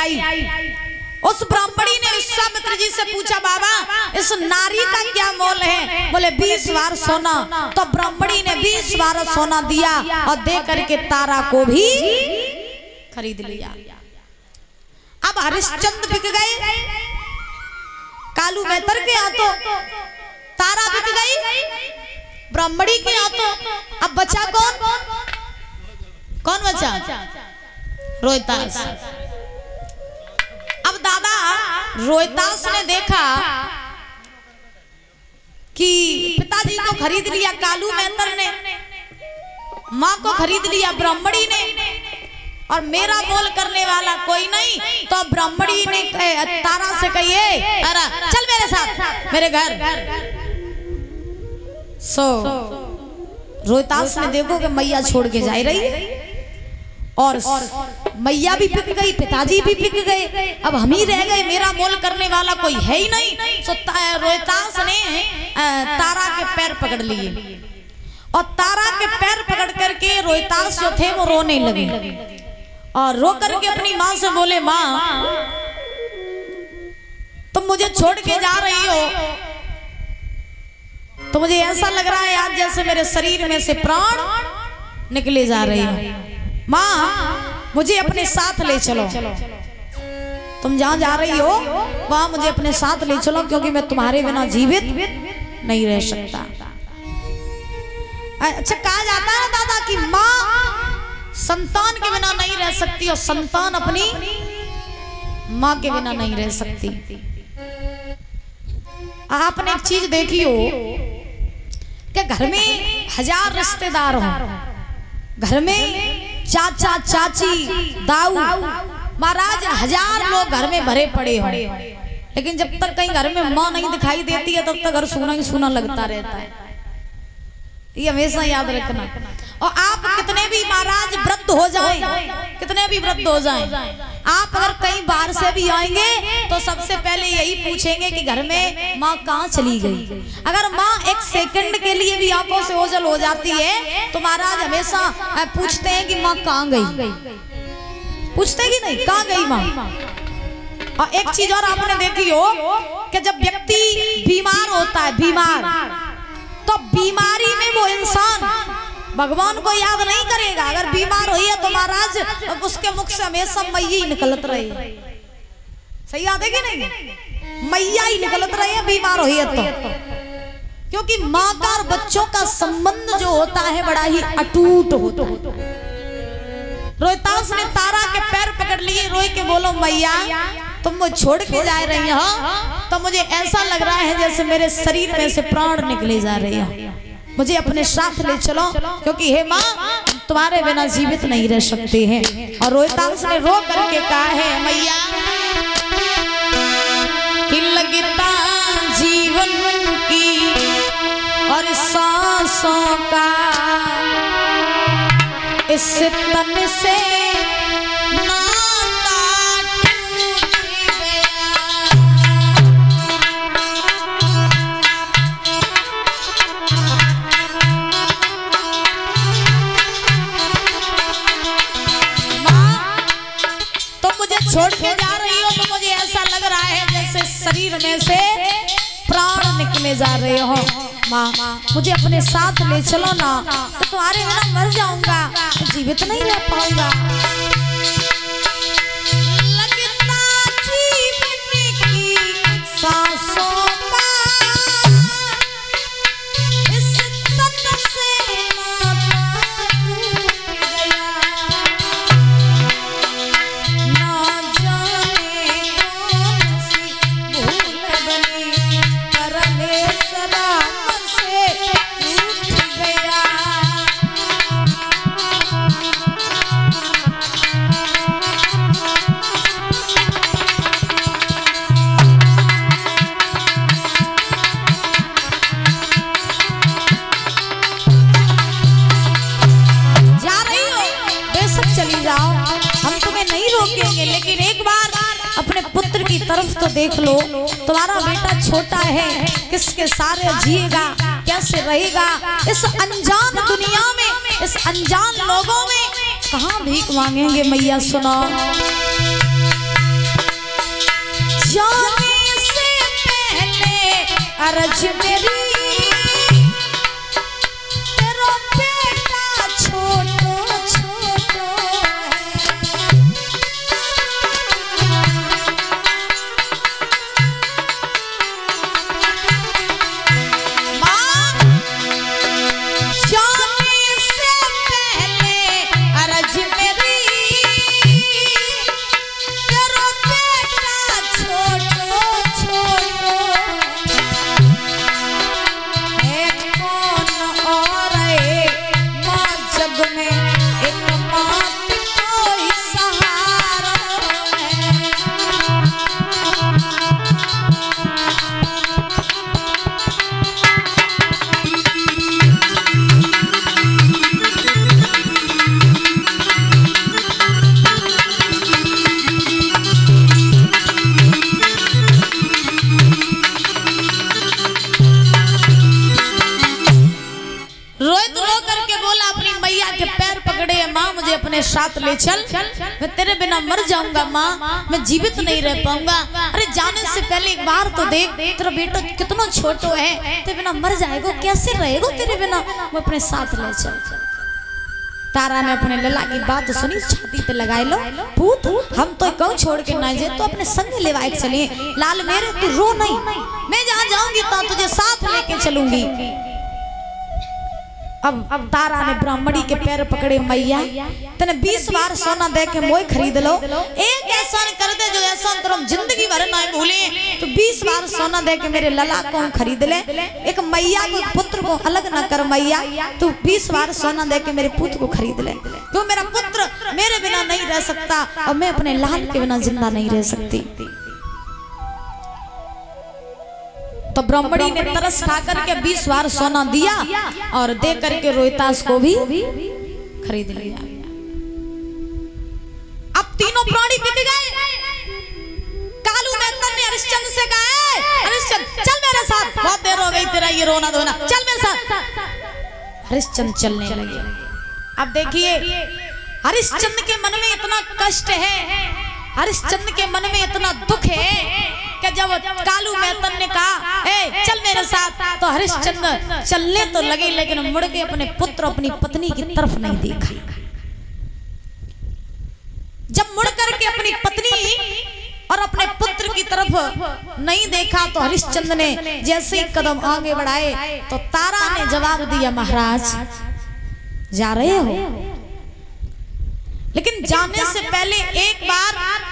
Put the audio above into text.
आई। उस ब्राह्मणी ने विश्वामित्र जी से पूछा, बाबा इस नारी का क्या मोल है? बोले 20 बार सोना। तो ब्राह्मणी ने 20 बार सोना दिया और दे करके तारा को भी खरीद लिया। अब हरिश्चंद्र बिक गए कालू मेहतर के हाथों, तारा बिक गई ब्राह्मणी के हाथों। अब बचा कौन? कौन बचा? रोहितास। अब दादा रोहितास ने देखा कि पिताजी को खरीद लिया कालू मेहतर ने, माँ को खरीद लिया ब्राह्मणी ने, और मेरा मोल करने वाला कोई नहीं। तो ब्राह्मणी ने तारा से कहिए, तारा चल मेरे साथ मेरे घर। रोहितास ने देखो कि मैया छोड़ के जा रही और मैया भी बिक गई, पिताजी भी बिक गए, अब हम ही रह गए, मेरा मोल करने वाला कोई है ही नहीं। सो रोहितास ने तारा के पैर पकड़ लिए और तारा के पैर पकड़ करके रोहितास जो थे वो रोने लगे और रो करके अपनी माँ से बोले, माँ तुम मुझे छोड़ के जा रही हो तो मुझे ऐसा लग रहा है आज जैसे मेरे शरीर में से प्राण निकले जा रहे हैं। माँ मुझे अपने साथ ले चलो, तुम जहां जा रही हो वहां मुझे अपने साथ ले चलो, क्योंकि मैं तुम्हारे बिना जीवित नहीं रह सकता। अच्छा कहा जाता है दादा कि माँ संतान के बिना नहीं रह सकती और संतान अपनी माँ के बिना नहीं रह सकती। आपने एक चीज देखी हो कि घर में 1000 रिश्तेदार हो, घर में चाचा चाची दाऊ महाराज 1000 लोग घर में भरे पड़े हो, लेकिन जब तक कहीं घर में माँ नहीं दिखाई देती है तब तक घर सूना ही सूना लगता रहता है। ये हमेशा याद रखना। और आप कितने भी महाराज वृद्ध हो जाएं, कितने भी वृद्ध हो जाएं, आप अगर कहीं बाहर से भी आएंगे तो सबसे पहले यही पूछेंगे कि घर में माँ कहाँ चली गई। अगर माँ एक सेकंड के लिए भी आंखों से ओझल हो जाती है तो महाराज हमेशा पूछते हैं कि माँ कहाँ गई, पूछते कि नहीं कहाँ गई माँ। और एक चीज और आपने देखी हो कि जब व्यक्ति बीमार होता है, बीमार, तो बीमारी में वो इंसान भगवान को याद नहीं करेगा। अगर बीमार हुई है तो महाराज उसके मुख से हमेशा मैया ही निकलत रहे। सही याद है कि नहीं? मैया ही निकलत रहे बीमार हुई है तो, क्योंकि माँ का और बच्चों का संबंध जो होता है बड़ा ही अटूट होता है। रोहितास ने तारा के पैर पकड़ लिए, रोई के बोलो, मैया तुम मुझे छोड़ के जा रही हो तो मुझे ऐसा लग रहा है जैसे मेरे शरीर में से प्राण निकले जा रहे हैं, मुझे अपने साथ ले चलो, क्योंकि हे माँ तुम्हारे बिना जीवित नहीं रह सकते हैं। और रोहितास ने रो करके कहा है, मैया कि लगता जीवन की और सांसों का इस तन से छोड़ के जा रही हो तो मुझे ऐसा लग रहा है जैसे शरीर में से प्राण निकले जा रहे हो। माँ मुझे अपने साथ ले चलो ना, तो तुम्हारे बिना मर जाऊंगा, जीवित नहीं रह पाऊंगा। लगता जीवन की सांसों का इस तन से लेकिन एक बार अपने पुत्र की तरफ तो देख लो, तुम्हारा बेटा छोटा है, किसके सारे जिएगा, कैसे रहेगा इस अनजान दुनिया में, इस अनजान लोगों में, कहाँ भीख मांगेंगे। मैया सुनो, अर्ज मेरी तेरा बेटा छोटो छोटो अपने साथ ले चल, मैं तेरे बिना मर जाऊंगा माँ, मैं जीवित नहीं रह पाऊंगा। अरे जाने से पहले एक बार तो देख, तेरा बेटा कितना छोटो है, तेरे बिना मर जाएगा, कैसे रहेगा तेरे बिना, मैं अपने साथ ले चल। तारा ने अपने लला की बात सुनी, छाती पे लगाए लो, पूत हम तो कहूँ छोड़ के ना जाए तो अपने संग लेवाए चलिए। लाल मेरे तू रो नहीं, मैं जहाँ जाऊंगी तो तुझे साथ लेके चलूंगी। अब तारा ने ब्राह्मणी के पैर पकड़े, मैया तने 20 बार सोना दे के मोय खरीद लो, एक एहसान कर दे जो एहसान तुम जिंदगी भर ना भूले। तो 20 बार सोना दे के मेरे लला को खरीद ले, एक मैया को पुत्र को अलग ना कर मैया, तू 20 बार सोना दे के मेरे पुत्र को खरीद ले, तो मेरा पुत्र मेरे बिना नहीं रह सकता और मैं अपने लाल के बिना जिंदा नहीं रह सकती। तो ब्राह्मणी ने तरस खा करके 20 बार सोना दिया और दे करके रोहितास को भी खरीद लिया। अब तीनों प्राणी बीत गए। कालू मेहता ने हरिश्चंद्र से कहा, हरिश्चंद्र चल मेरे साथ, बहुत देर हो गई तेरा ये रोना धोना, चल मेरे साथ। हरिश्चंद्र चलने लगे। अब देखिए हरिश्चंद्र के मन में इतना कष्ट है, हरिश्चंद्र के मन में इतना दुख है कि जब कालू मेहतन ने कहा ए चल मेरे साथ, तो हरिश्चंद्र चलने तो लगे लेकिन मुड़ के अपने पुत्र अपनी पत्नी की तरफ नहीं देखा। जब मुड़ करके अपनी पत्नी और अपने पुत्र की तरफ नहीं देखा तो हरिश्चंद्र ने जैसे ही कदम आगे बढ़ाए तो तारा ने जवाब दिया, महाराज जा रहे हो, लेकिन जाने से पहले एक बार